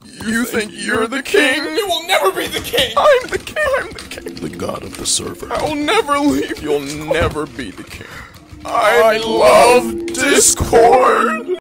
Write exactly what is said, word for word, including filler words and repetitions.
You think you're the king? You will never be the king! I'm the king! I'm the king! The god of the server. I will never leave. You'll never be the king. I love Discord!